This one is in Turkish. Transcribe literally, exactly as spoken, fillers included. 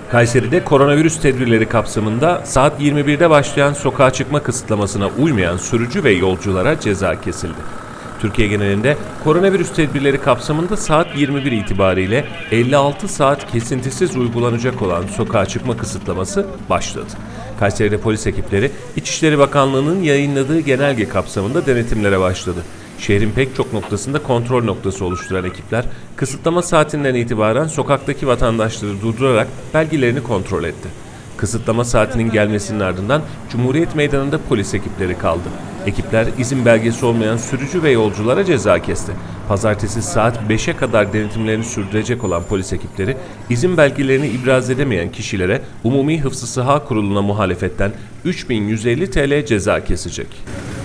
Kayseri'de koronavirüs tedbirleri kapsamında saat yirmi birde başlayan sokağa çıkma kısıtlamasına uymayan sürücü ve yolculara ceza kesildi. Türkiye genelinde koronavirüs tedbirleri kapsamında saat yirmi bir itibariyle elli altı saat kesintisiz uygulanacak olan sokağa çıkma kısıtlaması başladı. Kayseri'de polis ekipleri İçişleri Bakanlığı'nın yayınladığı genelge kapsamında denetimlere başladı. Şehrin pek çok noktasında kontrol noktası oluşturan ekipler kısıtlama saatinden itibaren sokaktaki vatandaşları durdurarak belgelerini kontrol etti. Kısıtlama saatinin gelmesinin ardından Cumhuriyet Meydanı'nda polis ekipleri kaldı. Ekipler izin belgesi olmayan sürücü ve yolculara ceza kesti. Pazartesi saat beşe kadar denetimlerini sürdürecek olan polis ekipleri izin belgelerini ibraz edemeyen kişilere Umumi Hıfzı Sıha Kurulu'na muhalefetten üç bin yüz elli TL ceza kesecek.